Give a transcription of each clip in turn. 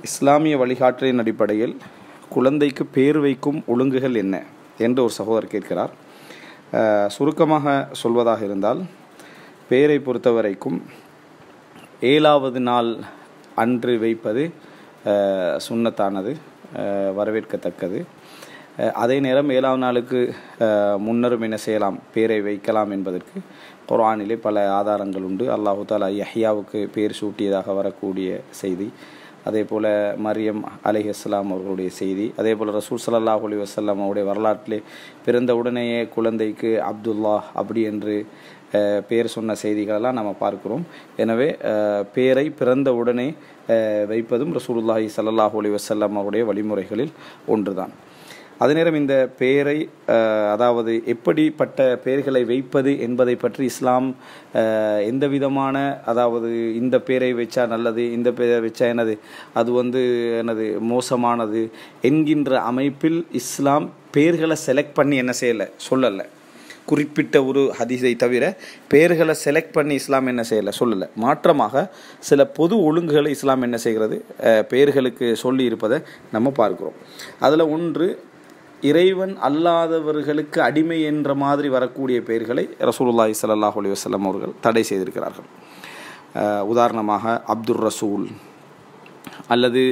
இஸ்லாமிய வழிகாட்டலின் அடிப்படையில் குழந்தைக்கு பேர் வைக்கும் ஒழுங்குகள் என்ன என்று ஒரு சகோதரர் கேட்கிறார். சுருக்கமாக சொல்வதாக இருந்தால், பேரை பொறுத்தவரைக்கும் 7வது நாள் அன்று வைப்பது சுன்னத்தானது, வரவேற்கத்தக்கது. அதே நேரம் 7ஆம் நாளுக்கு முன்னரும் என்ன செய்யலாம், பேரை வைக்கலாம் என்பதற்கு குர்ஆனிலே பல ஆதாரங்கள் உண்டு. அல்லாஹு தஆலா யஹ்யாவுக்கு பேர் சூட்டியதாக வரக்கூடிய செய்தி, அதே போல் மரியம் அலைஹிஸ்ஸலாம் அவர்களுடைய செய்தி, அதே போல் ரசூல் ஸல்லல்லாஹு அலைஹி வஸல்லம் அவருடைய வரலாற்றிலே பிறந்த உடனேயே குழந்தைக்கு அப்துல்லா அப்படி என்று பேர் சொன்ன செய்திகளெல்லாம் நம்ம பார்க்கிறோம். எனவே பேரை பிறந்த உடனே வைப்பதும் ரசூலுல்லாஹி ஸல்லல்லாஹு அலைஹி வஸல்லம் அவருடைய வழிமுறைகளில் ஒன்றுதான். அதே நேரம் இந்த பெயரை அதாவது எப்படிப்பட்ட பெயர்களை வைப்பது என்பதை பற்றி இஸ்லாம் எந்த விதமான, அதாவது இந்த பெயரை வச்சா நல்லது, இந்த பெயரை வச்சா என்னது, அது என்னது மோசமானது என்கின்ற அமைப்பில் இஸ்லாம் பெயர்களை செலக்ட் பண்ணி என்ன செய்யலை, சொல்லலை. குறிப்பிட்ட ஒரு ஹதீஸை தவிர பெயர்களை செலக்ட் பண்ணி இஸ்லாம் என்ன செய்யலை, சொல்லலை. மாற்றமாக சில பொது ஒழுங்குகளை இஸ்லாம் என்ன செய்கிறது, பெயர்களுக்கு சொல்லி இருப்பதை நம்ம பார்க்கிறோம். அதில் ஒன்று, இறைவன் அல்லாதவர்களுக்கு அடிமை என்ற மாதிரி வரக்கூடிய பெயர்களை ரசூலுல்லாஹி ஸல்லல்லாஹு அலைஹி வஸல்லம் அவர்கள் தடை செய்திருக்கிறார்கள். உதாரணமாக அப்துர் ரசூல் அல்லது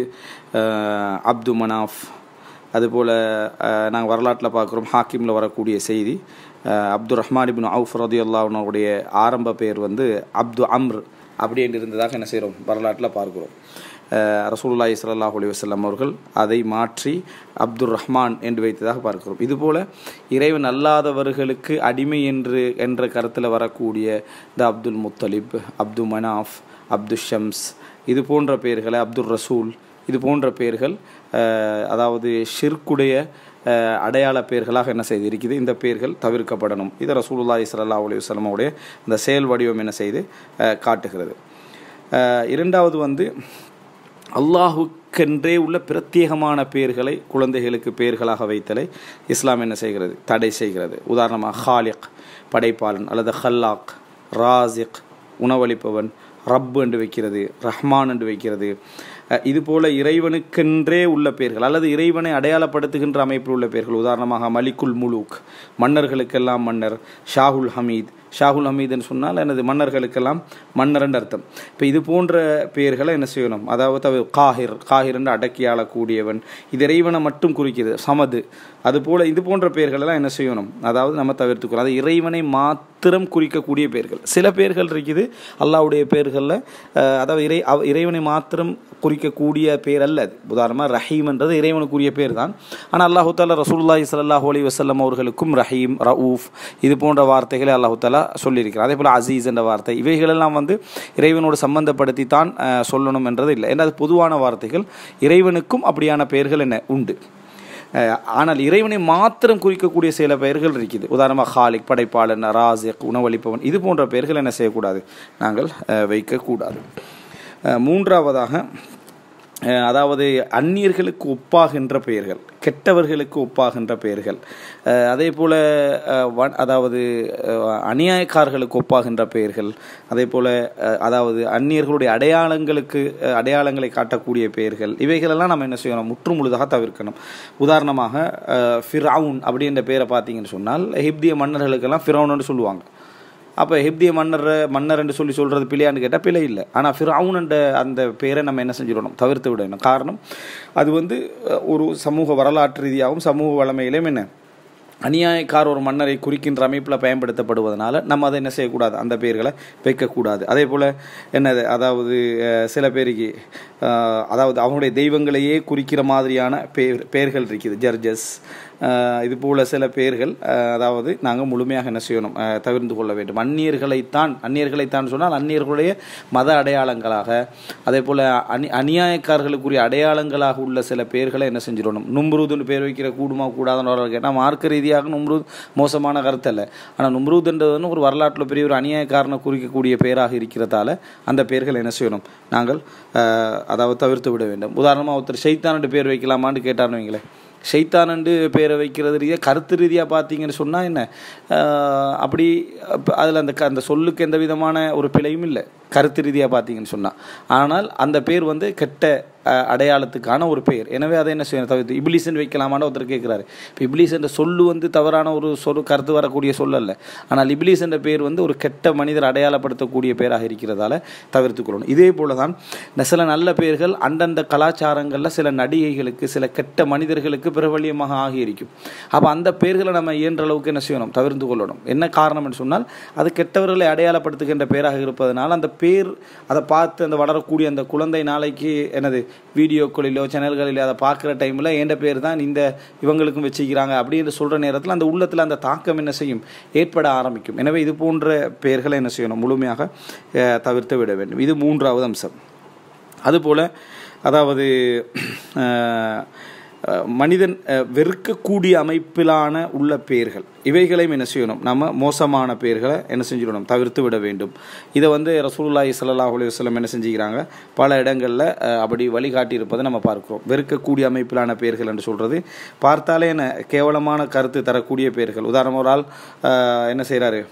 அப்து மனாஃப். அதுபோல் நாங்கள் வரலாற்றில் பார்க்குறோம், ஹாக்கிமில் வரக்கூடிய செய்தி, அப்துர் ரஹ்மான் இப்னு அவுஃப் ரலியல்லாஹு அன்ஹு அவருடைய ஆரம்ப பெயர் அப்து அம்ர் அப்படி என்று இருந்ததாக என்ன செய்கிறோம், வரலாற்றில் பார்க்கிறோம். ரசூலுல்லாஹி ஸல்லல்லாஹு அலைஹி வஸல்லம் அவர்கள் அதை மாற்றி அப்துர் ரஹ்மான் என்று வைத்ததாக பார்க்கிறோம். இதுபோல் இறைவன் அல்லாதவர்களுக்கு அடிமை என்ற கருத்தில் வரக்கூடிய இந்த அப்துல் முத்தலிப், அப்து மனாஃப், அப்து ஷம்ஸ், இது போன்ற பெயர்களை, அப்துர் ரசூல், இது போன்ற பெயர்கள் அதாவது ஷிர்க்குடைய அடையாள பெயர்களாக என்ன செய்து இருக்குது. இந்த பெயர்கள் தவிர்க்கப்படணும். இதை ரசூலுல்லாஹி ஸல்லல்லாஹு அலைஹி வஸல்லம் அவருடைய இந்த செயல் வடிவம் என்ன செய்து காட்டுகிறது. இரண்டாவது அல்லாஹுக்கென்றே உள்ள பிரத்யேகமான பெயர்களை குழந்தைகளுக்கு பெயர்களாக வைத்தலை இஸ்லாம் என்ன செய்கிறது, தடை செய்கிறது. உதாரணமாக ஹாலிக், படைப்பாளன், அல்லது ஹல்லாக், ராசிக், உணவளிப்பவன், ரப் என்று வைக்கிறது, ரஹ்மான் என்று வைக்கிறது. இதுபோல இறைவனுக்கென்றே உள்ள பெயர்கள் அல்லது இறைவனை அடையாளப்படுத்துகின்ற அமைப்பில் உள்ள பெயர்கள். உதாரணமாக மலிக்குல் முலூக், மன்னர்களுக்கெல்லாம் மன்னர். ஷாஹுல் ஹமீத், ஷாஹுல் ஹமீதுன்னு சொன்னால் எனது மன்னர்களுக்கெல்லாம் மன்னர் என்று அர்த்தம். இப்போ இது போன்ற பெயர்களை என்ன செய்யணும், அதாவது காஹிர், காஹிர் என்று அடக்கி ஆளக்கூடியவன், இது இறைவனை மட்டும் குறிக்கிறது. சமது, அதுபோல் இது போன்ற பெயர்களெல்லாம் என்ன செய்யணும், அதாவது நம்ம தவிர்த்துக்கிறோம். அது இறைவனை மாத்திரம் குறிக்கக்கூடிய பெயர்கள். சில பெயர்கள் இருக்குது அல்லாஹ்வுடைய பெயர்களில், அதாவது இறைவனை மாத்திரம் குறிக்கக்கூடிய பெயர் அல்ல. உதாரணமாக ரஹீம் என்றது இறைவனுக்குரிய பெயர் தான். ஆனால் அல்லாஹு தாலா ரசூலுல்லாஹி ஸல்லல்லாஹு அலைஹி வஸல்லம் அவர்களுக்கும் ரஹீம், ரவுஃப் இது போன்ற வார்த்தைகளை அல்லாஹு தாலா சொல்லியிருக்கிறார். அதே போல் அசீஸ் என்ற வார்த்தை, இவைகளெல்லாம் இறைவனோடு சம்பந்தப்படுத்தி தான் சொல்லணும் என்றது இல்லை. ஏன்னா அது பொதுவான வார்த்தைகள். இறைவனுக்கும் அப்படியான பெயர்கள் என்ன உண்டு. ஆனால் இறைவனை மாத்திரம் குறிக்கக்கூடிய சில பெயர்கள் இருக்குது. உதாரணமாக ஹாலிக், படைப்பாளன், ராசிக், உணவளிப்பவன், இது போன்ற பெயர்கள் என்ன செய்யக்கூடாது, நாங்கள் வைக்கக்கூடாது. மூன்றாவதாக, அதாவது அந்நியர்களுக்கு ஒப்பாகின்ற பெயர்கள், கெட்டவர்களுக்கு ஒப்பாகின்ற பெயர்கள், அதே போல் அதாவது அநியாயக்காரர்களுக்கு ஒப்பாகின்ற பெயர்கள், அதே போல் அதாவது அந்நியர்களுடைய அடையாளங்களை காட்டக்கூடிய பெயர்கள், இவைகளெல்லாம் நம்ம என்ன செய்யணும், முற்றுமுழுதாக தவிர்க்கணும். உதாரணமாக ஃபிரவுன் அப்படின்ற பெயரை பார்த்தீங்கன்னு சொன்னால், எகிப்திய மன்னர்களுக்கெல்லாம் ஃபிரவுன்னு சொல்லுவாங்க. அப்போ எகிப்திய மன்னர் என்று சொல்கிறது பிழையான்னு கேட்டால் பிழை இல்லை. ஆனால் ஃபிரவுன் என்ற அந்த பெயரை நம்ம என்ன செஞ்சிடணும், தவிர்த்து விடணும். காரணம், அது ஒரு சமூக வரலாற்று ரீதியாகவும் சமூக வளமையிலும் என்ன அநியாயக்கார ஒரு மன்னரை குறிக்கின்ற அமைப்பில் பயன்படுத்தப்படுவதனால நம்ம அதை என்ன செய்யக்கூடாது, அந்த பெயர்களை வைக்கக்கூடாது. அதே போல் என்னது, அதாவது சில பேருக்கு அதாவது அவங்களுடைய தெய்வங்களையே குறிக்கிற மாதிரியான பெயர்கள் இருக்குது, ஜர்ஜஸ், இது போல் சில பெயர்கள் அதாவது நாங்கள் முழுமையாக என்ன செய்யணும், தவிர்த்து கொள்ள வேண்டும். அந்நியர்களைத்தான் சொன்னால் அந்நியர்களுடைய மத அடையாளங்களாக, அதே போல் அநியாயக்காரர்களுக்குரிய அடையாளங்களாக உள்ள சில பெயர்களை என்ன செஞ்சிடணும். நும்ரூதுன்னு பேர் வைக்கிற கூடுமா கூடாதுன்னு கேட்டால் மார்க்க ரீதியாக நும்ரூத் மோசமான கருத்து அல்ல. ஆனால் நும்ரூத்ன்றதுன்னு ஒரு வரலாற்றில் பெரிய ஒரு அநியாயக்காரனை குறிக்கக்கூடிய பெயராக இருக்கிறதால அந்த பெயர்கள் என்ன செய்யணும், நாங்கள் அதாவது தவிர்த்து விட வேண்டும். உதாரணமாக ஒருத்தர் ஷைத்தான் பேர் வைக்கலாமான்னு கேட்டார்னு வைங்களேன். ஷைத்தானண்டு பேரை வைக்கிறது ரீதியாக கருத்து ரீதியாக பார்த்தீங்கன்னு சொன்னால் என்ன, அப்படி அதில் அந்த சொல்லுக்கு எந்த விதமான ஒரு பிழையும் இல்லை கருத்து ரீதியாக பார்த்தீங்கன்னு சொன்னால். ஆனால் அந்த பேர் கெட்ட அடையாளத்துக்கான ஒரு பெயர். எனவே அதை என்ன செய்யணும் தவிர்த்து. இப்லீஸ்ன்னு வைக்கலாமான்னு ஒருத்தர் கேட்குறாரு. இப்போ இப்லீஸ் என்ற சொல்லு வந்து தவறான ஒரு கருத்து வரக்கூடிய சொல்லல்ல. ஆனால் இப்லீஸ் என்ற பெயர் வந்து ஒரு கெட்ட மனிதர் அடையாளப்படுத்தக்கூடிய பெயராக இருக்கிறதால தவிர்த்து கொள்ளணும். இதே போல தான் சில நல்ல பெயர்கள் அந்தந்த கலாச்சாரங்களில் சில நடிகைகளுக்கு சில கெட்ட மனிதர்களுக்கு பிரபல்யமாக ஆகியிருக்கும். அப்போ அந்த பெயர்களை நம்ம இயன்ற அளவுக்கு என்ன செய்யணும் தவிர்த்து கொள்ளணும். என்ன காரணம் என்று சொன்னால் அது கெட்டவர்களை அடையாளப்படுத்துகின்ற பெயராக இருப்பதனால் அந்த பேர் அதை பார்த்து அந்த வளரக்கூடிய அந்த குழந்தை நாளைக்கு என்னது வீடியோக்களிலோ சேனல்களிலோ அதை பார்க்குற டைமில் எந்த பேர் தான் இந்த இவங்களுக்கும் வச்சுக்கிறாங்க அப்படின்னு சொல்கிற நேரத்தில் அந்த உள்ளத்தில் அந்த தாக்கம் என்ன செய்யும் ஏற்பட ஆரம்பிக்கும். எனவே இது போன்ற பெயர்களை என்ன செய்யணும் முழுமையாக தவிர்த்து விட வேண்டும். இது 3வது அம்சம். அதுபோல் அதாவது மனிதன் வெறுக்கக்கூடிய அமைப்பிலான உள்ள பெயர்கள் இவைகளையும் என்ன செய்யணும் நம்ம மோசமான பெயர்களை என்ன செஞ்சிடணும் தவிர்த்து விட வேண்டும். இதை வந்து ரசூலுல்லாஹி ஸல்லல்லாஹு அலைஹி வஸல்லம் என்ன செஞ்சுக்கிறாங்க பல இடங்களில் அப்படி வழிகாட்டி இருப்பதை நம்ம பார்க்கிறோம். வெறுக்கக்கூடிய அமைப்பிலான பெயர்கள் என்று சொல்கிறது பார்த்தாலே என்ன கேவலமான கருத்து தரக்கூடிய பெயர்கள். உதாரணம் ஒரு ஆள் என்ன செய்கிறாரு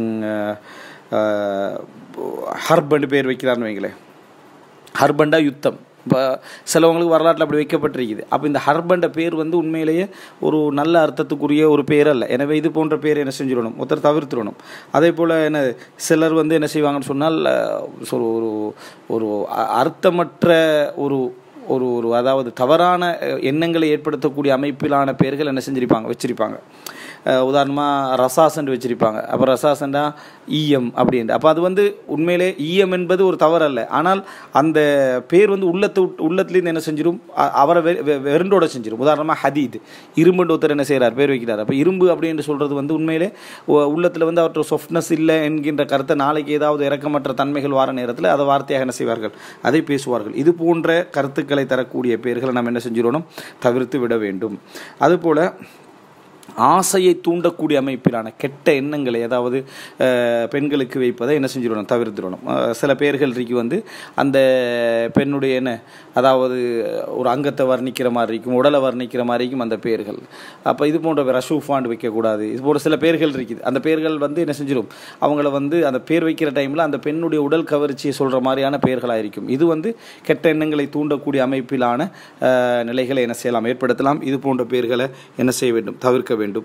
ஹர்பண்டு பேர் வைக்கிறார்னு வைங்களேன். ஹர்பண்டா யுத்தம். இப்போ சிலவங்களுக்கு வரலாற்றில் அப்படி வைக்கப்பட்டிருக்குது. அப்போ இந்த ஹர்பண்ட பேர் வந்து உண்மையிலேயே ஒரு நல்ல அர்த்தத்துக்குரிய ஒரு பேர் அல்ல. எனவே இது போன்ற பேர் என்ன செஞ்சிடணும் ஒருத்தர் தவிர்த்துடணும். அதே போல் என்ன சிலர் வந்து என்ன செய்வாங்கன்னு சொன்னால் ஒரு ஒரு அர்த்தமற்ற ஒரு ஒரு ஒரு அதாவது தவறான எண்ணங்களை ஏற்படுத்தக்கூடிய அமைப்பிலான பெயர்கள் என்ன வச்சுருப்பாங்க. உதாரணமாக ரசாசன் வச்சுருப்பாங்க. அப்போ ரசாசன்டா ஈயம் அப்படின்ட்டு. அப்போ அது வந்து உண்மையிலே ஈயம் என்பது ஒரு தவறு அல்ல. ஆனால் அந்த பேர் வந்து உள்ளத்துலேருந்து என்ன செஞ்சிடும் அவரை வெறுண்டோட செஞ்சிடும். உதாரணமாக ஹதீத் இரும்புன்னு ஒருத்தர் என்ன செய்கிறார் பேர் வைக்கிறார். அப்போ இரும்பு அப்படின்னு சொல்கிறது வந்து உண்மையிலே உள்ளத்தில் வந்து அவற்றை சாஃப்ட்னஸ் இல்லை என்கின்ற கருத்தை நாளைக்கு ஏதாவது இறக்கமற்ற தன்மைகள் வர நேரத்தில் அதை வார்த்தையாக என்ன செய்வார்கள் அதை பேசுவார்கள். இது போன்ற கருத்துக்களை தரக்கூடிய பெயர்களை நம்ம என்ன செஞ்சிடணும் தவிர்த்து விட வேண்டும். அதுபோல் ஆசையை தூண்டக்கூடிய அமைப்பிலான கெட்ட எண்ணங்களை அதாவது பெண்களுக்கு வைப்பதை என்ன செஞ்சிடணும் தவிர்த்துடணும். சில பெயர்கள் இருக்கு வந்து அந்த பெண்ணுடைய என்ன அதாவது ஒரு அங்கத்தை வர்ணிக்கிற மாதிரி இருக்கும், உடலை வர்ணிக்கிற மாதிரி இருக்கும் அந்த பெயர்கள். அப்போ இது போன்ற ரஷூஃபாண்டு வைக்கக்கூடாது. இது போன்ற சில பெயர்கள் இருக்குது. அந்த பெயர்கள் வந்து என்ன செஞ்சிடும் அவங்கள வந்து அந்த பேர் வைக்கிற டைமில் அந்த பெண்ணுடைய உடல் கவர்ச்சியை சொல்கிற மாதிரியான பெயர்களாக இருக்கும். இது வந்து கெட்ட எண்ணங்களை தூண்டக்கூடிய அமைப்பிலான நிலைகளை என்ன செய்யலாம் ஏற்படுத்தலாம். இது போன்ற பெயர்களை என்ன செய்ய வேண்டும் தவிர்க்க வேண்டும்.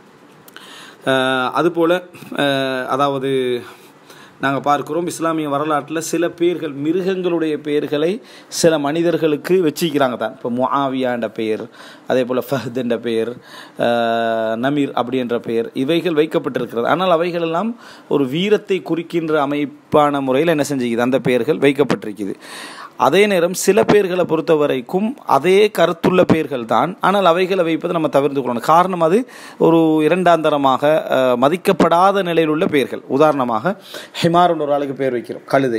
அதுபோல் அதாவது நாங்கள் பார்க்கிறோம் இஸ்லாமிய வரலாற்றில் சில பெயர்கள் மிருகங்களுடைய பெயர்களை சில மனிதர்களுக்கு வச்சிக்கிறாங்க தான். இப்போ முஆவியா என்ற பெயர், அதே போல் ஃபஹத் என்ற பெயர், நமீர் அப்படி என்ற பெயர் இவைகள் வைக்கப்பட்டிருக்கிறது. ஆனால் அவைகளெல்லாம் ஒரு வீரத்தை குறிக்கின்ற அமைப்பான முறையில் என்ன செஞ்சுக்குது அந்த பெயர்கள் வைக்கப்பட்டிருக்குது. அதே நேரம் சில பெயர்களை பொறுத்த வரைக்கும் அதே கருத்துள்ள பெயர்கள் தான், ஆனால் அவைகளை வைப்பதை நம்ம தவிர்த்து கொள்ளணும். காரணம் அது ஒரு இரண்டாந்தரமாக மதிக்கப்படாத நிலையில் உள்ள பெயர்கள். உதாரணமாக ஹிமாருன்னு ஒரு ஆளுக்கு பேர் வைக்கிறோம், கழுதை,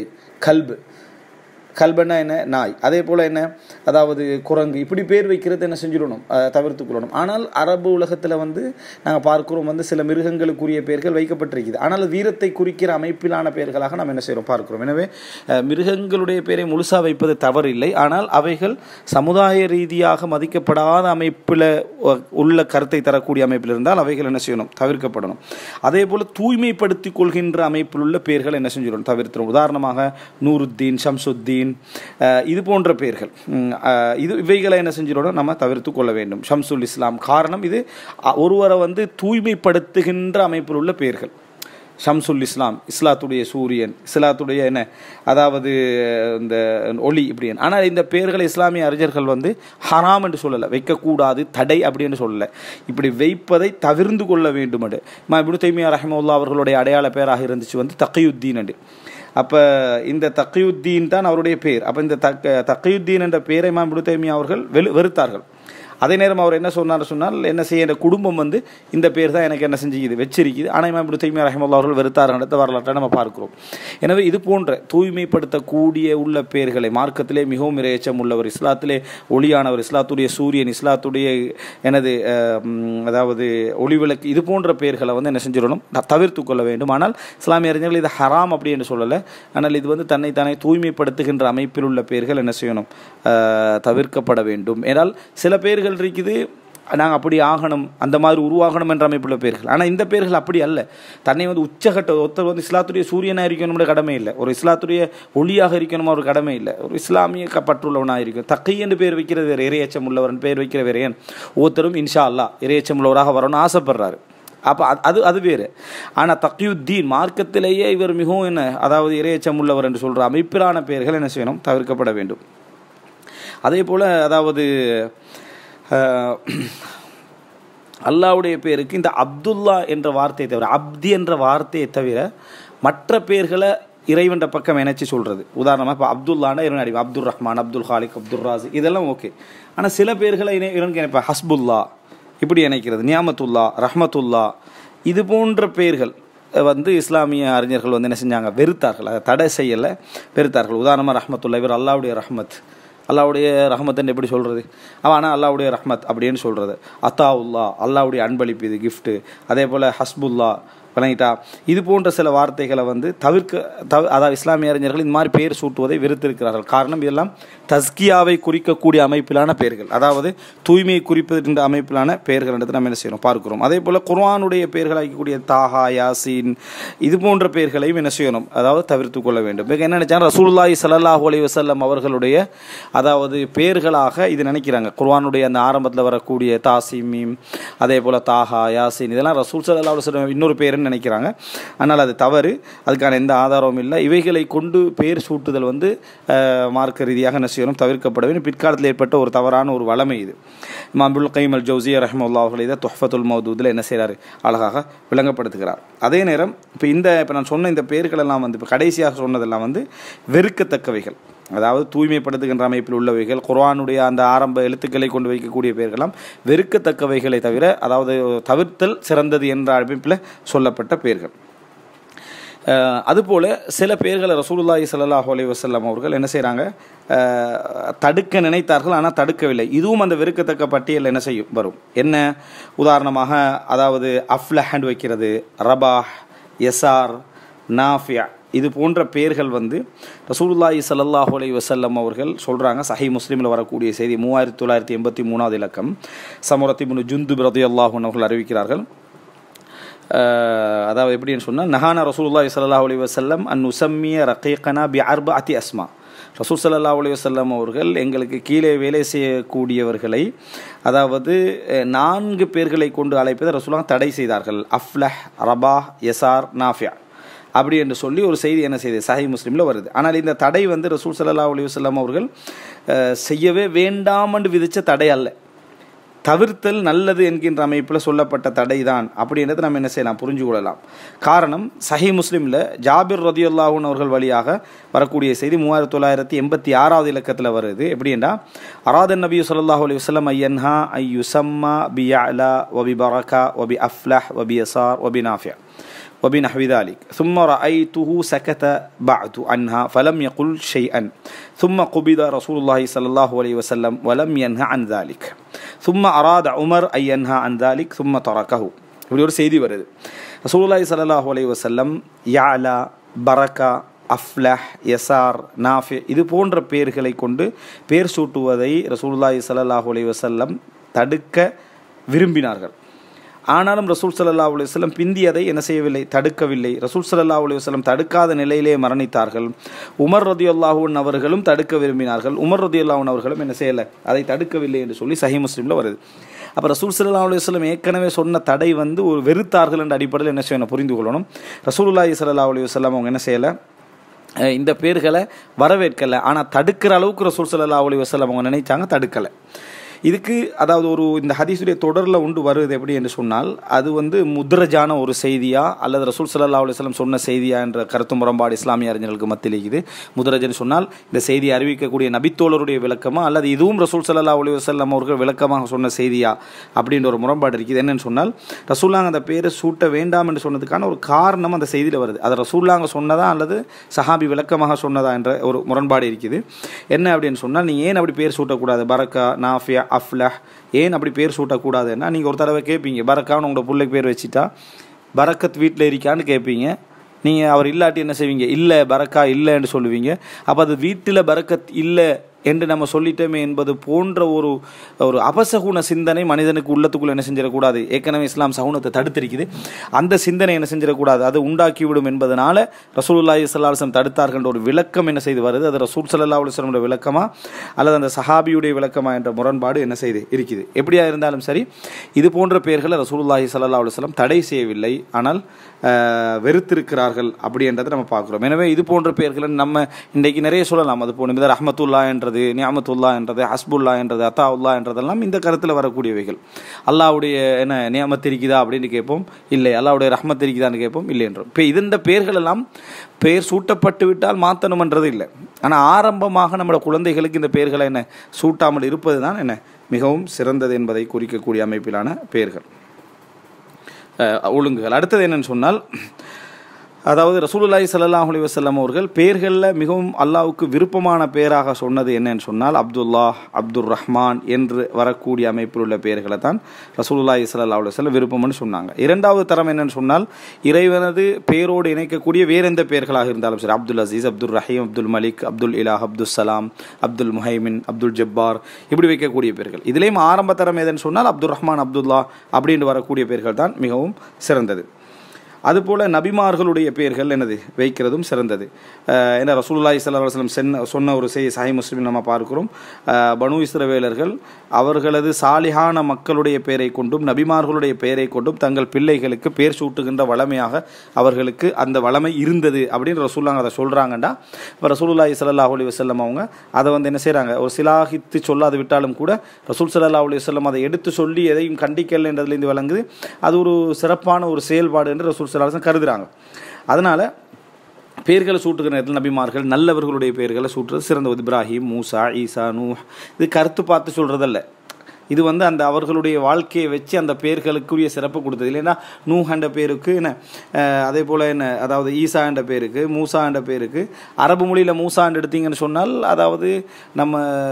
கல்பன்னா என்ன நாய், அதே போல் என்ன அதாவது குரங்கு, இப்படி பேர் வைக்கிறது என்ன செஞ்சிடணும் தவிர்த்து கொள்ளணும். ஆனால் அரபு உலகத்தில் வந்து நாங்கள் பார்க்கிறோம் வந்து சில மிருகங்களுக்குரிய பெயர்கள் வைக்கப்பட்டிருக்குது. ஆனால் வீரத்தை குறிக்கிற அமைப்பிலான பெயர்களாக நாம் என்ன செய்கிறோம் பார்க்கிறோம். எனவே மிருகங்களுடைய பெயரை முழுசாக வைப்பது தவறில்லை. ஆனால் அவைகள் சமுதாய ரீதியாக மதிக்கப்படாத அமைப்பில் உள்ள கருத்தை தரக்கூடிய அமைப்பில் இருந்தால் அவைகள் என்ன செய்யணும் தவிர்க்கப்படணும். அதே போல் தூய்மைப்படுத்தி கொள்கின்ற அமைப்பில் உள்ள பெயர்கள் என்ன செஞ்சிடணும் தவிர்த்துடும். உதாரணமாக நூருத்தீன், ஷம்சுத்தீன், இது போன்ற பெயர்கள் இவைகளை என்ன செஞ்சிடணும் நம்ம தவிர்த்து கொள்ள வேண்டும். ஷம்சுல் இஸ்லாம், காரணம் இது ஒருவரை வந்து தூய்மைப்படுத்துகின்ற அமைப்பில் உள்ள பெயர்கள். ஷம்சுல் இஸ்லாம், இஸ்லாத்துடைய சூரியன், இஸ்லாத்துடைய என்ன அதாவது இந்த ஒளி இப்படி. ஆனால் இந்த பெயர்களை இஸ்லாமிய அறிஞர்கள் வந்து ஹராம் என்று சொல்லலை, வைக்கக்கூடாது, தடை அப்படின்னு சொல்லலை. இப்படி வைப்பதை தவிர்த்து கொள்ள வேண்டும். இப்னு தைமியா ரஹ்மத்துல்லாஹி அவர்களுடைய அடையாள பெயராக இருந்துச்சு வந்து தக்கியுத்தீன் என்று. அப்போ இந்த தக்கியுத்தீன் தான் அவருடைய பேர். அப்போ இந்த தக்கியுத்தீன் என்ற பெயரை இமாம் இப்னு தைமியா அவர்கள் வெறுத்தார்கள். அதே நேரம் அவர் என்ன சொன்னால் என்ன செய்ய இந்த குடும்பம் வந்து இந்த பேர் தான் எனக்கு என்ன செஞ்சுக்குது வச்சிருக்குது. ஆனால் இமாம் இப்னு தைமியா ரஹ்மத்துல்லாஹி அவர்கள் வெறுத்தார் நடத்த வரலாற்றை நம்ம பார்க்கிறோம். எனவே இது போன்ற தூய்மைப்படுத்தக்கூடிய உள்ள பெயர்களை மார்க்கத்திலே மிகவும் இறையச்சம் உள்ளவர், இஸ்லாத்திலே ஒளியானவர், இஸ்லாத்துடைய சூரியன், இஸ்லாத்துடைய எனது அதாவது ஒளிவிளக்கு, இது போன்ற பெயர்களை வந்து என்ன செஞ்சிடணும் தவிர்த்து கொள்ள வேண்டும். ஆனால் இஸ்லாமிய அறிஞர்கள் இது ஹராம் அப்படி என்று சொல்லலை. ஆனால் இது வந்து தன்னைத்தானே தூய்மைப்படுத்துகின்ற அமைப்பில் உள்ள பெயர்கள் என்ன செய்யணும் தவிர்க்கப்பட வேண்டும். ஏனால் சில பெயர்கள் இருக்குது நாங்கள் அப்படி ஆகணும், அந்த மாதிரி உருவாகணும் என்ற அமைப்புள்ள பேர்கள். ஆனால் இந்த பேர்கள் அப்படி அல்ல. தன்னை வந்து உச்சகட்ட ஒருத்தர் வந்து இஸ்லாத்துடைய சூரியனாக இருக்கணும்னு கடமை இல்லை, ஒரு இஸ்லாத்துடைய ஒளியாக இருக்கணுமா ஒரு கடமை இல்லை, ஒரு இஸ்லாமிய பற்றுள்ளவனாக இருக்கும். தக்கை என்று பேர் வைக்கிறது வேறு, இறையச்சம் உள்ளவன் பேர் வைக்கிற வேறு. ஏன் ஒவ்வொருத்தரும் இன்ஷா அல்லா இறையச்சம் உள்ளவராக வரணும்னு ஆசைப்படுறாரு. அப்போ அது வேறு. ஆனால் தக்கியுத்தீன் மார்க்கத்திலேயே இவர் மிகவும் என்ன, அதாவது இறையச்சம் உள்ளவர் என்று சொல்கிற அமைப்பிலான பெயர்கள் என்ன செய்யணும், தவிர்க்கப்பட வேண்டும். அதே போல் அதாவது அல்லாவுடைய பேருக்கு இந்த அப்துல்லா என்ற வார்த்தையை தவிர, அப்தி என்ற வார்த்தையை தவிர மற்ற பேர்களை இறைவன்ற பக்கம் இணைச்சி சொல்கிறது. உதாரணமாக இப்போ அப்துல்லானா இறைவன் அடிமை, அப்துல் ரஹ்மான், அப்துல் ஹாலிக், அப்துல் ராசி, இதெல்லாம் ஓகே. ஆனால் சில பேர்களை இறைவனுக்கு இணைப்பேன், ஹஸ்புல்லா இப்படி இணைக்கிறது, நியாமத்துல்லா, ரஹ்மத்துல்லா, இது போன்ற பேர்கள் வந்து இஸ்லாமிய அறிஞர்கள் வந்து என்ன செஞ்சாங்க, வெறுத்தார்கள். அதை தடை செய்யலை, வெறுத்தார்கள். உதாரணமாக ரஹ்மத்துல்லா, இவர் அல்லாவுடைய ரஹ்மத், அல்லாவுடைய ரஹ்மத்துன்னு எப்படி சொல்கிறது, ஆனால் அல்லாவுடைய ரஹ்மத் அப்படின்னு சொல்கிறது. அத்தாவுல்லா, அல்லாவுடைய அன்பளிப்பு, இது கிஃப்ட்டு. அதே போல் ஹஸ்புல்லா, விளங்கிட்டா, இது போன்ற சில வார்த்தைகளை வந்து அதாவது இஸ்லாமிய அறிஞர்கள் இந்த மாதிரி பெயர் சூட்டுவதை வெறுத்திருக்கிறார்கள். காரணம் இதெல்லாம் தஸ்கியாவை குறிக்கக்கூடிய அமைப்பிலான பெயர்கள், அதாவது தூய்மையை குறிப்பதென்ற அமைப்பிலான பெயர்கள் எடுத்து நம்ம என்ன செய்யணும் பார்க்கிறோம். அதே போல் குர்ஆனுடைய பெயர்கள் ஆகக்கூடிய தாஹா, யாசீன், இது போன்ற பெயர்களையும் என்ன செய்யணும், அதாவது தவிர்த்து கொள்ள வேண்டும். மிக என்ன நினைச்சாங்க, ரசூலுல்லாஹி ஸல்லல்லாஹு அலைஹி வஸல்லம் அவர்களுடைய அதாவது பெயர்களாக இது நினைக்கிறாங்க. குர்ஆனுடைய அந்த ஆரம்பத்தில் வரக்கூடிய தாசீமீம், அதே போல் தாஹா, யாசீன், இதெல்லாம் ரசூல் ஸல்லல்லாஹு அலைஹி வஸல்லம் இன்னொரு பேருன்னு நினைக்கிறாங்க. ஆனால் அது தவறு, அதுக்கான எந்த ஆதாரமும் இல்லை. இவைகளை கொண்டு பெயர் சூட்டுதல் வந்து மார்க்க ரீதியாக என்ன செய்யணும், தவிர்க்கப்பட வேண்டும். பிற்காலத்தில் ஏற்பட்ட ஒரு தவறான ஒரு வளமை இது. இமாம் இப்னுல் கைம் அல் ஜௌஸிய்யா ரஹ்மத்துல்லாஹி அலைஹி இதை துஹ்ஃபத்துல் மௌதூதில் என்ன செய்கிறாரு, அழகாக விளங்கப்படுத்துகிறார். அதே நேரம் இப்போ நான் சொன்ன இந்த பெயர்கள் எல்லாம் வந்து இப்போ கடைசியாக சொன்னதெல்லாம் வந்து வெறுக்கத்தக்கவைகள், அதாவது தூய்மைப்படுத்துகின்ற அமைப்பில் உள்ளவைகள், குர்ஆனுடைய அந்த ஆரம்ப எழுத்துக்களை கொண்டு வைக்கக்கூடிய பெயர்களெல்லாம் வெறுக்கத்தக்கவைகளை தவிர, அதாவது தவிர்த்தல் சிறந்தது என்ற அமைப்பில் சொல்லப்பட்ட பெயர்கள். அதுபோல் சில பெயர்களை ரசூலுல்லாஹி ஸல்லல்லாஹு அலைஹி வஸல்லம் அவர்கள் என்ன செய்கிறாங்க, தடுக்க நினைத்தார்கள், ஆனால் தடுக்கவில்லை. இதுவும் அந்த வெறுக்கத்தக்க பட்டியலில் என்ன செய்யும் வரும். என்ன உதாரணமாக, அதாவது அஃப்லஹ் வைக்கிறது, ரபாஹ், யசார், நாஃபியா, இது போன்ற பெயர்கள் வந்து ரசூலுல்லாஹி ஸல்லல்லாஹு அலைஹி வஸல்லம் அவர்கள் சொல்கிறாங்க. சஹீஹ் முஸ்லிமில் வரக்கூடிய செய்தி 3983 இலக்கம். சமுரத் இப்னு ஜுந்துப் ரலியல்லாஹு அன்ஹு அவர்கள் அறிவிக்கிறார்கள். அதாவது எப்படின்னு சொன்னால், நஹானா ரசூலுல்லாஹி ஸல்லல்லாஹு அலைஹி வஸல்லம் அன் நுஸம்மிய ரகீகனா பி அர்பஅத்தி அஸ்மா. ரசூல் ஸல்லல்லாஹு அலைஹி வஸல்லம் அவர்கள் எங்களுக்கு கீழே வேலை செய்யக்கூடியவர்களை அதாவது 4 பேர்களை கொண்டு அழைப்பதை ரசூலுல்லாஹ் தடை செய்தார்கள். அஃப்லஹ், ரபாஹ், யசார், நாஃபியா அப்படி என்று சொல்லி ஒரு செய்தி என்ன செய்யுது, சஹீஹ் முஸ்லிமில் வருது. ஆனால் இந்த தடை வந்து ரசூல் ஸல்லல்லாஹு அலைஹி வஸல்லம் அவர்கள் செய்யவே வேண்டாம் என்று விதித்த தடை அல்ல, தவிர்த்தல் நல்லது என்கின்ற அமைப்பில் சொல்லப்பட்ட தடை தான். அப்படின்றத நம்ம என்ன செய்யலாம், புரிஞ்சு கொள்ளலாம். காரணம், சஹீஹ் முஸ்லிமில் ஜாபிர் ரலியல்லாஹு அன்ஹு அவர்கள் வழியாக வரக்கூடிய செய்தி 3986 இலக்கத்தில் வருது. எப்படின்னா, அராதன் நபி ஸல்லல்லாஹு அலைஹி வஸல்லம் ஐயன்ஹா ஐயுசம்மா பி யஅலா வ பி பரகா வ பி அஃப்லஹ் வ பி யஸார் வ பி நாஃபியா وبنحو ذلك ثم رأيته سكت بعد عنها فلم يقل شيئا ثم قبض رسول الله صلى الله عليه وسلم ولم ينهى عن ذلك ثم أراد عمر أن ينهى عن ذلك ثم تركه. இப்படி ஒரு செய்தி வருது. ரசூலுல்லாஹி ஸல்லல்லாஹு அலைஹி வஸல்லம் யஅலா, பரகா, அஃப்லஹ், யசார், நாஃபி இது போன்ற பெயர்களை கொண்டு பெயர் சூட்டுவதை ரசூலுல்லாஹி ஸல்லல்லாஹு அலைஹி வஸல்லம் தடுக்க விரும்பினார்கள். ஆனாலும் ரசூல் ஸல்லல்லாஹு அலைஹி வஸல்லம் பிந்தியதை என்ன செய்யவில்லை, தடுக்கவில்லை. ரசூல் ஸல்லல்லாஹு அலைஹி வஸல்லம் தடுக்காத நிலையிலே மரணித்தார்கள். உமர் ரலியல்லாஹு அன்ஹு அவர்களும் தடுக்க விரும்பினார்கள். உமர் ரலியல்லாஹு அன்ஹு அவர்களும் என்ன செய்யலை, அதை தடுக்கவில்லை என்று சொல்லி சஹீஹ் முஸ்லிமில் வருது. அப்போ ரசூல் ஸல்லல்லாஹு அலைஹி வஸல்லம் ஏற்கனவே சொன்ன தடை வந்து ஒரு வெறுத்தார்கள் என்ற அடிப்படையில் என்ன செய்யணும், புரிந்து கொள்ளணும். ரசூலுல்லாஹி ஸல்லல்லாஹு அலைஹி வஸல்லம் அவங்க என்ன செய்யலை, இந்த பேர்களை வரவேற்கலை. ஆனால் தடுக்கிற அளவுக்கு ரசூல் ஸல்லல்லாஹு அலைஹி வஸல்லம் அவங்க நினைச்சாங்க, தடுக்கலை. இதுக்கு அதாவது ஒரு இந்த ஹதீஸுடைய தொடரில் உண்டு வருது. எப்படி என்று சொன்னால், அது வந்து முத்ரஜான ஒரு செய்தியா அல்லது ரசூல் ஸல்லல்லாஹு அலைஹி வஸல்லம் சொன்ன செய்தியா என்ற கருத்து முரண்பாடு இஸ்லாமிய அறிஞர்களுக்கு மத்தியில் இருக்குது. முத்ரஜன்னு சொன்னால் இந்த செய்தியை அறிவிக்கக்கூடிய நபித்தோழருடைய விளக்கமா அல்லது இதுவும் ரசூல் ஸல்லல்லாஹு அலைஹி வஸல்லம் அவர்கள் விளக்கமாக சொன்ன செய்தியா அப்படின்ற ஒரு முரண்பாடு இருக்குது. என்னன்னு சொன்னால், ரசூல்லாங்க அந்த பேரை சூட்ட வேண்டாம் என்று சொன்னதுக்கான ஒரு காரணம் அந்த செய்தியில் வருது. அதை ரசூல்லாங்க சொன்னதா அல்லது சஹாபி விளக்கமாக சொன்னதா என்ற ஒரு முரண்பாடு இருக்குது. என்ன அப்படின்னு சொன்னால், நீ ஏன் அப்படி பேர் சூட்டக்கூடாது, பரக்கா, நாஃபியா, அஃப்லஹ் ஏன் அப்படி பேர் சூட்டக்கூடாதுன்னா, நீங்கள் ஒரு தடவை கேட்பீங்க, பரக்கான்னு உங்களோட பிள்ளைக்கு பேர் வச்சுட்டா பரக்கத் வீட்டில் இருக்கான்னு கேட்பீங்க. நீங்கள் அவர் இல்லாட்டி என்ன செய்வீங்க, இல்லை பரக்கா இல்லைன்னு சொல்லுவீங்க. அப்போ அது வீட்டில் பரக்கத் இல்லை என்று நம்ம சொல்லிட்டோமே என்பது போன்ற ஒரு ஒரு அபசகுண சிந்தனை மனிதனுக்கு உள்ளத்துக்குள்ள என்ன செஞ்சிடக்கூடாது. ஏற்கனவே இஸ்லாம் சகுனத்தை தடுத்திருக்குது, அந்த சிந்தனை என்ன செஞ்சிடக்கூடாது, அது உண்டாக்கிவிடும் என்பதனால ரசூலுல்லாஹி ஸல்லல்லாஹு அலைஹி வஸல்லம் தடுத்தார்கள் ஒரு விளக்கம் என்ன செய்து வருது. அது ரசூல் ஸல்லல்லாஹு அலைஹி வஸல்லம் விளக்கமா அல்லது அந்த சஹாபியுடைய விளக்கமா என்ற முரண்பாடு என்ன செய்து இருக்குது. எப்படியா இருந்தாலும் சரி, இது போன்ற பெயர்களை ரசூலுல்லாஹி ஸல்லல்லாஹு அலைஹி வஸல்லம் தடை செய்யவில்லை, ஆனால் வெறுத்திருக்கிறார்கள் அப்படின்றதை நம்ம பார்க்குறோம். எனவே இது போன்ற பெயர்களை நம்ம இன்றைக்கு நிறைய சொல்லலாம். அது போன்ற இந்த ரஹ்மத்துல்லா என்றது, நியாமத்துல்லா என்றது, ஹஸ்புல்லா என்றது, அத்தாவுல்லா என்றதெல்லாம் இந்த கருத்தில் வரக்கூடியவைகள். அல்லாவுடைய என்ன நியாமத் இருக்குதா அப்படின்னு கேட்போம், இல்லை. அல்லாவுடைய ரஹ்மத் இருக்குதான்னு கேட்போம், இல்லை என்றோம். இப்போ இந்த பெயர்கள் எல்லாம் பெயர் சூட்டப்பட்டு விட்டால் மாற்றணும்ன்றது இல்லை. ஆனால் ஆரம்பமாக நம்மளோட குழந்தைகளுக்கு இந்த பெயர்களை என்ன சூட்டாமல் இருப்பது தான் என்ன மிகவும் சிறந்தது என்பதை குறிக்கக்கூடிய அமைப்பிலான பெயர்கள், ஒழுங்குகள். அடுத்தது என்னன்னு சொன்னால், அதாவது ரசூலுல்லாஹி ஸல்லல்லாஹு அலைஹி வஸல்லம் அவர்கள் பெயர்களில் மிகவும் அல்லாஹ்வுக்கு விருப்பமான பெயராக சொன்னது என்னன்னு சொன்னால் அப்துல்லாஹ், அப்துர் ரஹ்மான் என்று வரக்கூடிய அமைப்பில் உள்ள பெயர்களை தான் ரசூலுல்லாஹி ஸல்லல்லாஹு அலைஹி வஸல்லம் விருப்பம்னு சொன்னாங்க. இரண்டாவது தரம் என்னன்னு சொன்னால், இறைவனது பெயரோடு இணைக்கக்கூடிய வேறு எந்த பெயர்களாக இருந்தாலும் சரி, அப்துல் அசீஸ், அப்துல் ரஹீம், அப்துல் மலிக், அப்துல் இலாஹ், அப்துல் சலாம், அப்துல் முஹைமின், அப்துல் ஜப்பார், இப்படி வைக்கக்கூடிய பெயர்கள். இதுலேயும் ஆரம்ப தரம் எதுன்னு சொன்னால் அப்துல் ரஹ்மான், அப்துல்லா அப்படின்னு வரக்கூடிய பெயர்கள் தான் மிகவும் சிறந்தது. அதுபோல் நபிமார்களுடைய பெயர்கள் என்னது வைக்கிறதும் சிறந்தது. ஏன்னா ரசூலுல்லாஹி ஸல்லல்லாஹு அலைஹி வஸல்லம் சொன்ன ஒரு செய்தி சஹீஹ் முஸ்லிமில் நம்ம பார்க்கிறோம். பனு இஸ்ரவேலர்கள் அவர்களது சாலிஹான மக்களுடைய பெயரை கொண்டும் நபிமார்களுடைய பெயரை கொண்டும் தங்கள் பிள்ளைகளுக்கு பெயர் சூட்டுகின்ற வளமையாக அவர்களுக்கு அந்த வளமை இருந்தது அப்படின்னு ரசூலுல்லாஹ் அதை சொல்கிறாங்கண்டா, இப்போ ரசூலுல்லாஹி ஸல்லல்லாஹு அலைஹி வஸல்லம் அவங்க அதை என்ன செய்கிறாங்க, ஒரு சிலாகித்து சொல்லாது விட்டாலும் கூட ரசூல் ஸல்லல்லாஹு அலைஹி வஸல்லம் அதை எடுத்து சொல்லி எதையும் கண்டிக்கல் என்றதுலேருந்து விளங்குது. அது ஒரு சிறப்பான ஒரு செயல்பாடு என்று ரசூல் கருதுறாங்க. அதனால பெயர்களை சூட்டுகிற நேரத்தில் நபிமார்கள் நல்லவர்களுடைய பெயர்களை சூட்டுறது சிறந்தது. இப்ராஹிம், மூசா, ஈசா, நூஹ், இது கருத்து பார்த்து சொல்றதல்ல. இது அந்த அவர்களுடைய வாழ்க்கையை வச்சு அந்த பெயர்களுக்குரிய சிறப்பு கொடுத்தது. இல்லைன்னா நூஹ் என்ற பேருக்கு என்ன, அதே போல் என்ன, அதாவது ஈசா என்ற பேருக்கு, மூசா என்ற பேருக்கு, அரபு மொழியில் மூசா என்று எடுத்தீங்கன்னு சொன்னால் அதாவது நம்ம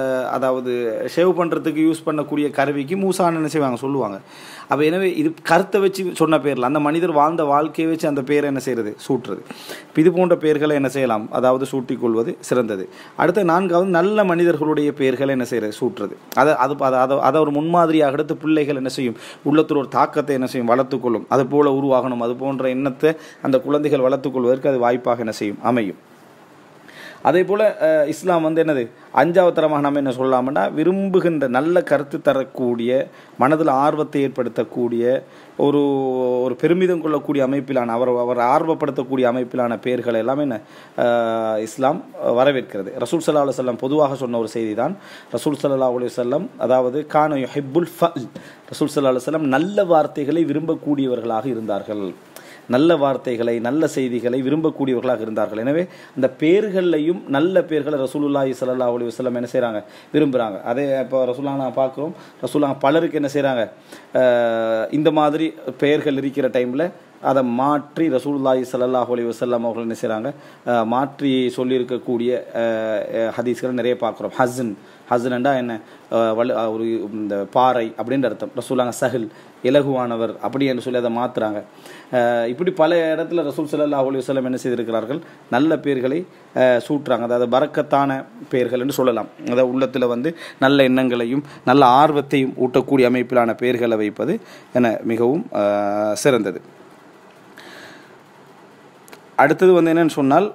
ஷேவ் பண்ணுறதுக்கு யூஸ் பண்ணக்கூடிய கருவிக்கு மூசான்னு என்ன செய்வாங்க சொல்லுவாங்க. அப்போ எனவே இது கருத்தை வச்சு சொன்ன பேரில் அந்த மனிதர் வாழ்ந்த வாழ்க்கையை வச்சு அந்த பேரை என்ன செய்கிறது சூட்டுறது. இது போன்ற பெயர்களை என்ன செய்யலாம், அதாவது சூட்டிக்கொள்வது சிறந்தது. அடுத்த நான்காவது நல்ல மனிதர்களுடைய பெயர்களை என்ன செய்கிறது சூட்டுறது. அதை ஒரு முன்மாதிரியாக எடுத்து பிள்ளைகள் என்ன செய்யும், உள்ளத்தில் ஒரு தாக்கத்தை என்ன செய்யும் வளர்த்துக்கொள்ளும். அது போல உருவாகணும், அது போன்ற எண்ணத்தை அந்த குழந்தைகள் வளர்த்துக்கொள்வதற்கு அது வாய்ப்பாக என்ன செய்யும் அமையும். அதே போல் இஸ்லாம் என்னது அஞ்சாவது தரமாக நம்ம என்ன சொல்லலாம்னா, விரும்புகின்ற நல்ல கருத்து தரக்கூடிய மனதில் ஆர்வத்தை ஏற்படுத்தக்கூடிய ஒரு பெருமிதம் கொள்ளக்கூடிய அமைப்பிலான அவர் ஆர்வப்படுத்தக்கூடிய அமைப்பிலான பெயர்கள் எல்லாமே என்ன இஸ்லாம் வரவேற்கிறது. ரசூல் ஸல்லல்லாஹு அலைஹி வஸல்லம் பொதுவாக சொன்ன ஒரு செய்தி தான், ரசூல் ஸல்லல்லாஹு அலைஹி வஸல்லம் அதாவது கான யுஹிப்புல் ஃபல், ரசூல் ஸல்லல்லாஹு அலைஹி வஸல்லம் நல்ல வார்த்தைகளை விரும்பக்கூடியவர்களாக இருந்தார்கள். நல்ல வார்த்தைகளை நல்ல செய்திகளை விரும்பக்கூடியவர்களாக இருந்தார்கள். எனவே அந்த பெயர்களையும் நல்ல பெயர்களை ரசூலுல்லாஹி ஸல்லல்லாஹு அலைஹி வஸல்லம் என்ன செய்கிறாங்க விரும்புகிறாங்க. அதே இப்போ ரசூலுல்லாஹ் நான் பார்க்குறோம், ரசூலுல்லாஹ் பலருக்கு என்ன செய்கிறாங்க, இந்த மாதிரி பெயர்கள் இருக்கிற டைமில் அதை மாற்றி ரசூலுல்லாஹி ஸல்லல்லாஹு அலைஹி வஸல்லம் அவர்கள் என்ன செய்கிறாங்க மாற்றி சொல்லியிருக்கக்கூடிய ஹதீஸ்களை நிறைய பார்க்குறோம். ஹஸ்ன்டா என்ன, ஒரு இந்த பாறை அப்படின்ற அர்த்தம். ரசூலுல்லாஹ் சஹல் இலகுவானவர் அப்படி என்று சொல்லி அதை மாற்றுறாங்க. இப்படி பல இடத்துல ரசூல் ஸல்லல்லாஹு அலைஹி வஸல்லம் என்ன செய்திருக்கிறார்கள், நல்ல பெயர்களை சூட்டுறாங்க. அதாவது பரக்கத்தான பெயர்கள் என்று சொல்லலாம். அதாவது உள்ளத்தில் நல்ல எண்ணங்களையும் நல்ல ஆர்வத்தையும் ஊட்டக்கூடிய அமைப்பிலான பெயர்களை வைப்பது என மிகவும் சிறந்தது. அடுத்தது என்னன்னு சொன்னால்,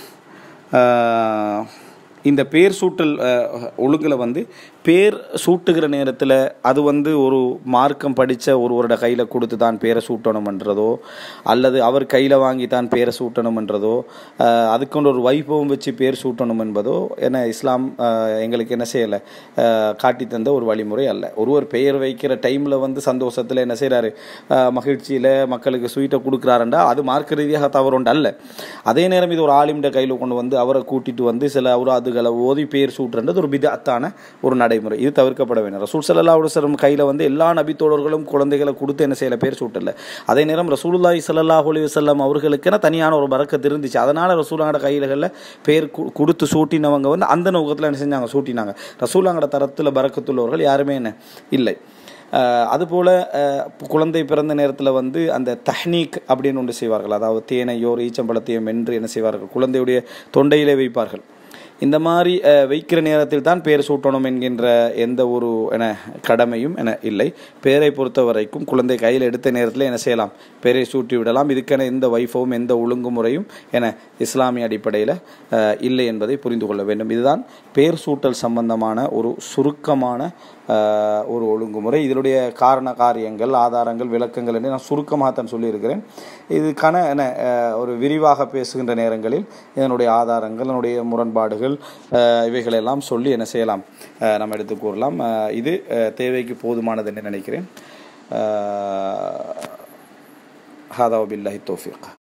இந்த பேர் சூட்டல் ஒழுங்கில் பேர் சூட்டுகிற நேரத்தில் அது ஒரு மார்க்கம் படித்த ஒருவரோட கையில் கொடுத்து தான் பேரை சூட்டணும்ன்றதோ அல்லது அவர் கையில் வாங்கி தான் பேரை சூட்டணும்ன்றதோ அதுக்கொண்டு ஒரு வைபவம் வச்சு பேர் சூட்டணும் என்பதோ என்ன இஸ்லாம் எங்களுக்கு என்ன செய்யலை காட்டி தந்த ஒரு வழிமுறை அல்ல. ஒருவர் பெயர் வைக்கிற டைமில் சந்தோஷத்தில் என்ன செய்கிறாரு, மகிழ்ச்சியில் மக்களுக்கு ஸ்வீட்டை கொடுக்குறாருண்டா அது மார்க்க ரீதியாக தவறுண்டு அல்ல. அதே நேரம் இது ஒரு ஆலிம்ட கையில் கொண்டு அவரை கூட்டிட்டு சில அவுராதுகளை ஓதி பேர் சூட்டுறது ஒரு பிதஅத்தான ஒரு நடைமுறை. இது தவிர்க்கப்பட வேண்டும். ரசூல் ஸல்லல்லாஹு அலைஹி வஸல்லம் கையில் எல்லா நபித்தோழர்களும் குழந்தைகளை கொடுத்து என்ன செய்யல பேர் சூட்டல. அதே நேரம் ரசூலுல்லாஹி ஸல்லல்லாஹு அலைஹி வஸல்லம் அவர்களுக்கென தனியான ஒரு பரக்கத்து இருந்துச்சு. அதனால் ரசூலுல்லாஹோட கைகளில் பேர் கொடுத்து சூட்டினவங்க அந்த நோக்கத்தில் என்ன செஞ்சாங்க சூட்டினாங்க. ரசூலுல்லாஹோட தரத்தில் பரக்கத்துள்ளவர்கள் யாருமே என்ன இல்லை. அதுபோல் குழந்தை பிறந்த நேரத்தில் அந்த தஹ்னீக் அப்படின்னு ஒன்று செய்வார்கள். அதாவது தேனையோ ஈச்சம்பழத்தையோ மென்று என்ன செய்வார்கள், குழந்தையுடைய தொண்டையிலே வைப்பார்கள். இந்த மாதிரி வைக்கிற நேரத்தில் தான் பேர் சூட்டணும் என்கின்ற எந்த ஒரு கடமையும் இல்லை. பேரை பொறுத்த வரைக்கும் குழந்தை கையில் எடுத்த நேரத்தில் என்ன செய்யலாம், பேரை சூட்டி விடலாம். இதுக்கென எந்த வைஃபவும் எந்த ஒழுங்குமுறையும் இஸ்லாமிய அடிப்படையில் இல்லை என்பதை புரிந்து கொள்ள வேண்டும். இதுதான் பேர் சூட்டல் சம்பந்தமான ஒரு சுருக்கமான ஒரு ஒழுங்குமுறை. இதனுடைய காரண காரியங்கள், ஆதாரங்கள், விளக்கங்கள் என்று நான் சுருக்கமாகத்தான் சொல்லியிருக்கிறேன். இதுக்கான ஒரு விரிவாக பேசுகின்ற நேரங்களில் இதனுடைய ஆதாரங்கள், இதனுடைய முரண்பாடுகள் இவைகளெல்லாம் சொல்லி என்ன செய்யலாம், நம்ம எடுத்து கூறலாம். இது தேவைக்கு போதுமானது என்று நினைக்கிறேன். ஹாதா பில்லாஹி தௌஃபீக்.